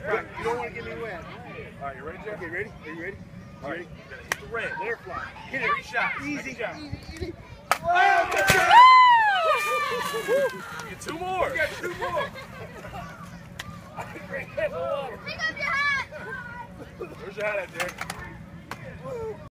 Right. You don't want to get me wet. All right, you ready, Jeff? Okay, ready? Are you ready? All right, you gotta hit the red. Let her fly. Hit it. 3 shots. Easy. Good job. Easy. Oh, good job. You get 2 more. You got 2 more. Pick up your hat! Where's your hat at, Derek?